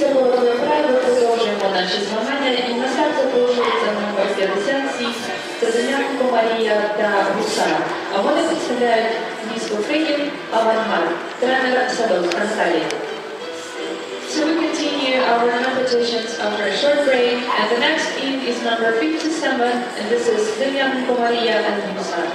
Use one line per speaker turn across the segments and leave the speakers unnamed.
Після поворотної вправи продовжуємо наші змагання і на старт запрошується номер 57 це Дем'яненко Марія та Гусар. А вони представляють місто Київ «Авангард», тренер Садовська Наталія. So we continue our competitions after a short break, and the next team is number 57, and this is Dem'yanenko Maria and Gusar.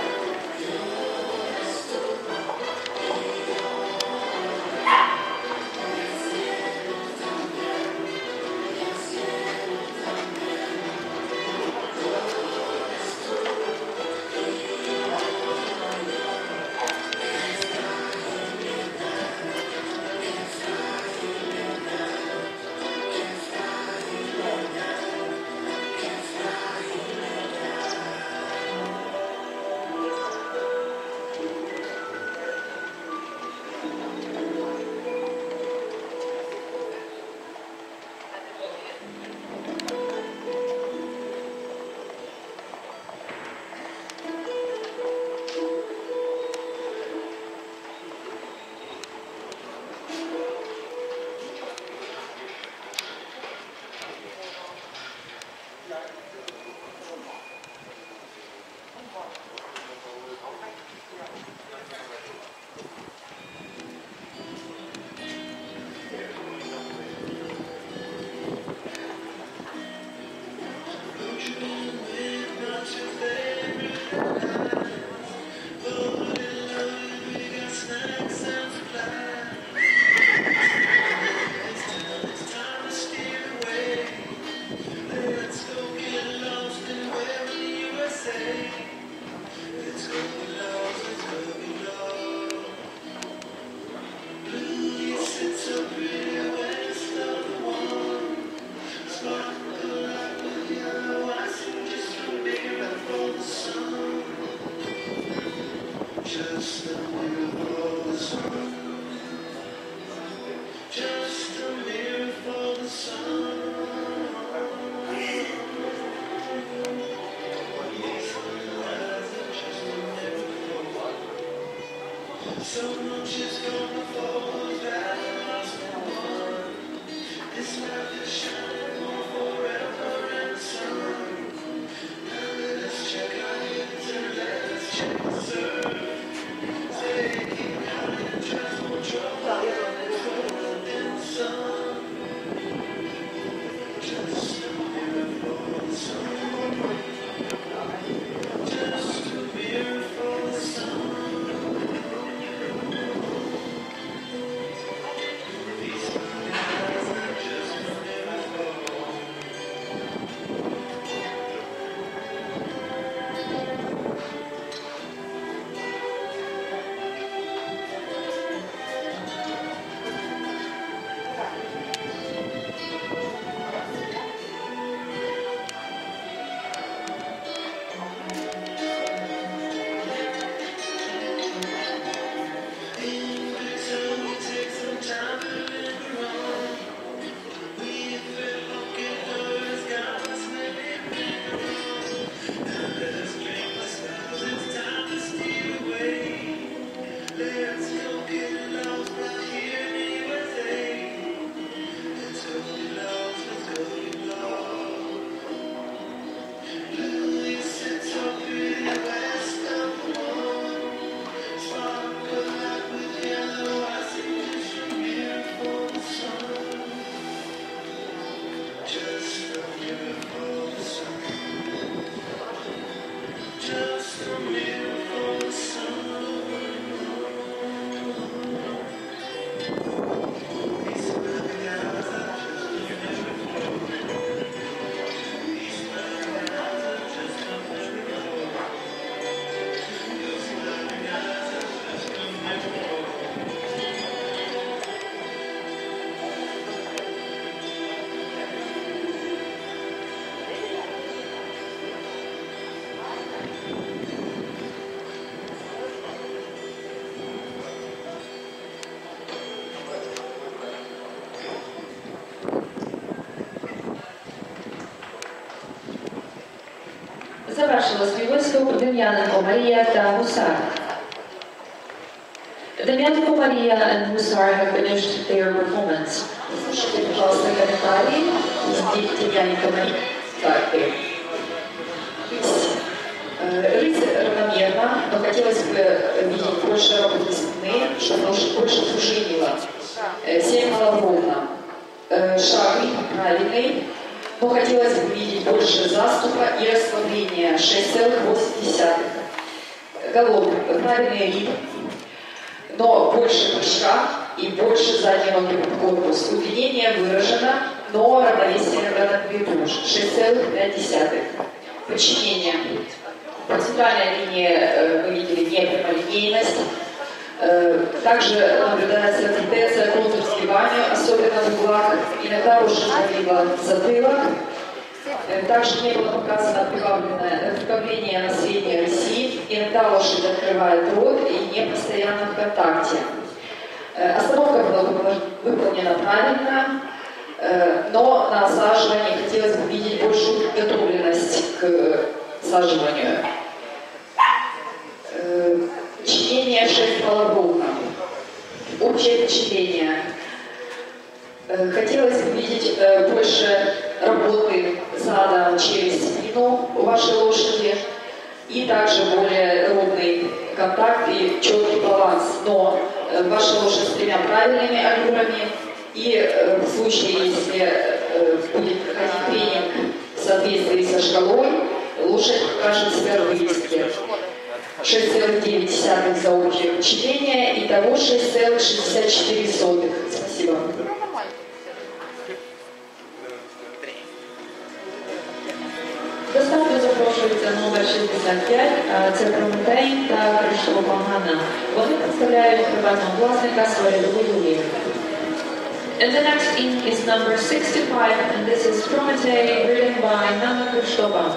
Завершила свій виступ Дем'яненко Марія та Гусар. Dem'яненko Maria and Gusar have finished their performance. Слушайте, пожалуйста, комментарии. Демьяненко Мария. Так, рысь равномерно, но хотелось бы видеть больше работы спины, чтобы больше пружинило. 7 голов ровно. Шаг правильный, но хотелось бы видеть больше заступа и расслабления. 6,8. Голов правильный ритм, но больше прыжка и больше задней ноги под корпус. Удлинение выражено, но равновесие на бедру. 6,5. Подчинение. По центральной линии мы видели непрямолинейность. Также наблюдается тенденция к контрсгибанию, особенно в углах. Иногда уже сгибало затылок. Также не было показано прибавление на средней оси. Иногда лошадь открывает рот и не постоянно в контакте. Остановка была выполнена правильно, но на осаживании хотелось бы видеть большую подготовленность к осаживанию. Чтение 6 голов ровно. Общее впечатление. Хотелось бы видеть больше работы задом через спину у вашей лошади и также более ровный контакт и четкий баланс. Но ваша лошадь с 3 правильными аллюрами, и в случае, если будет проходить тренинг в соответствии со шкалой, лошадь покажет себя в выезде. 6,9 за общее впечатление, итого 6,64. Спасибо. До старту запрошується номер 65, це Прометей та Криштова Ганна. Вони представляють приватного власника Свиридову Юлію. And the next in is number 65, and this is Prometei, ridden by Nana Krishtova.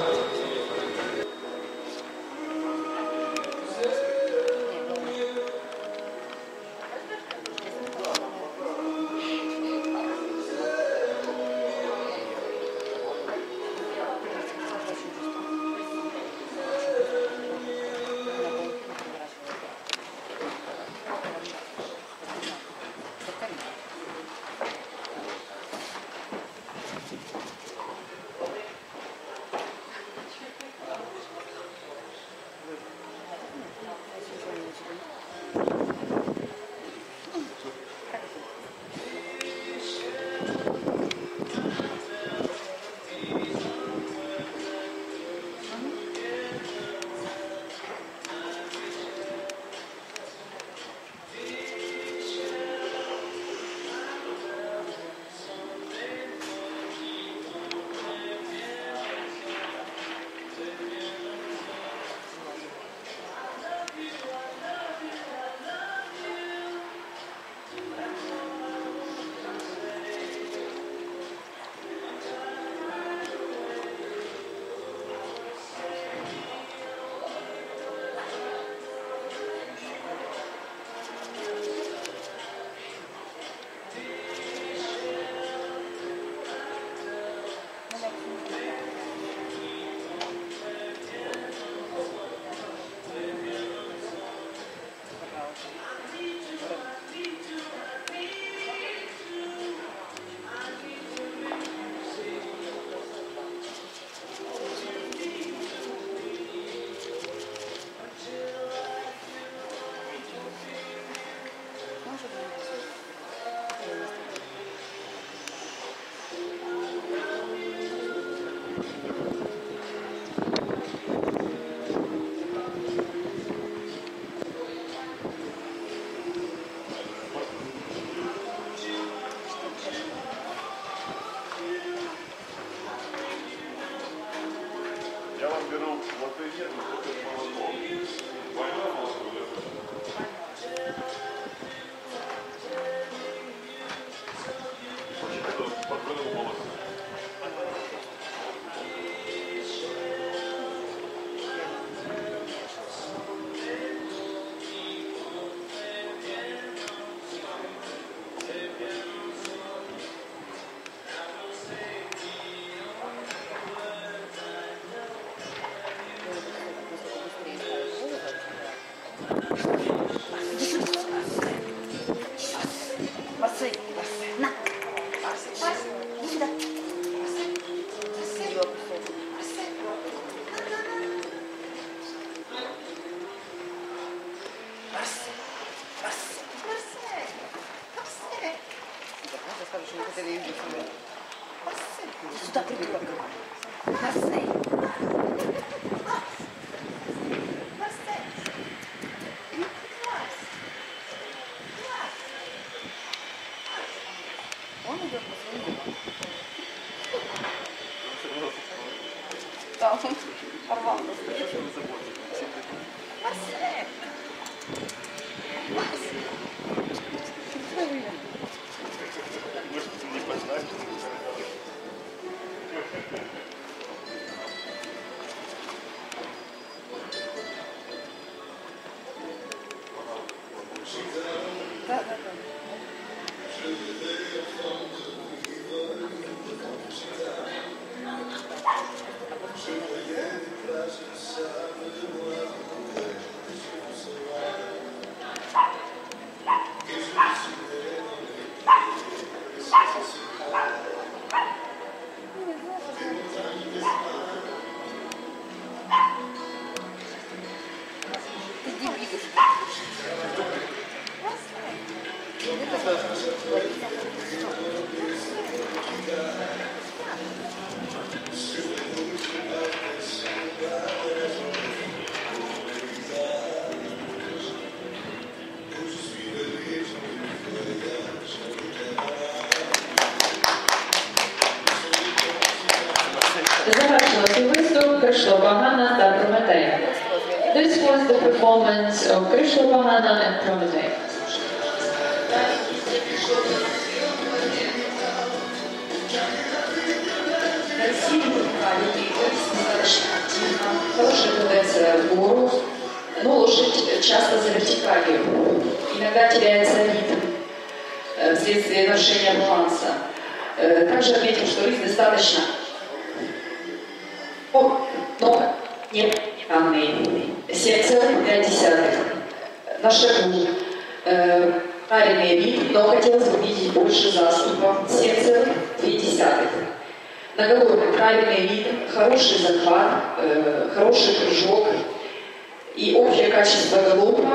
На. что не хотели их быть. Сюда придурок. Бассейн. Он идет по своему. Да, он порвал. Бассейн. Да. Ты не видишь.
Завершилась виступ Кришла Багана та Прометей. This was the performance of Krishla Bahana and Prometei. Красивый, правильный, достаточно активно, хорошая тенденция в гору, но лошадь часто за вертикалью. Иногда теряется ритм вследствие нарушения баланса. Также отметим, что риск достаточно данные 7,5. На шагу правильный вид, но хотелось бы видеть больше заступа 7,2. На голове правильный вид, хороший захват, хороший прыжок и общее качество галопа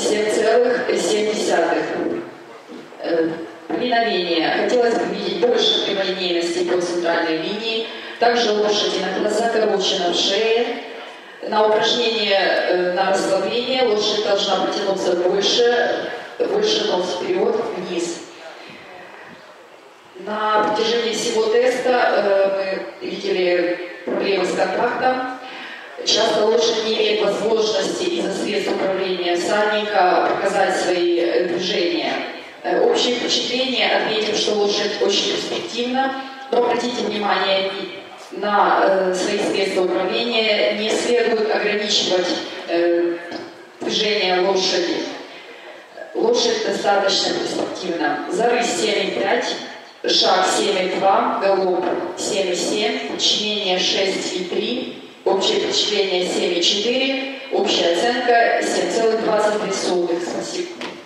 7,7. Мгновение. Хотелось бы видеть больше прямолинейности по центральной линии. Также лошадь иногда закорочена в шее. На упражнение на расслабление лошадь должна потянуться больше нос вперед, вниз. На протяжении всего теста мы видели проблемы с контактом. Часто лошадь не имеет возможности из-за средств управления всадника показать свои движения. Общее впечатление, отметим, что лошадь очень перспективна, но обратите внимание на свои средства управления, не следует ограничивать движение лошади. Лошадь достаточно перспективна. Зарысь 7,5, шаг 7,2, галоп 7,7, подчинение 6,3, общее впечатление 7,4, общая оценка 7,23. Спасибо.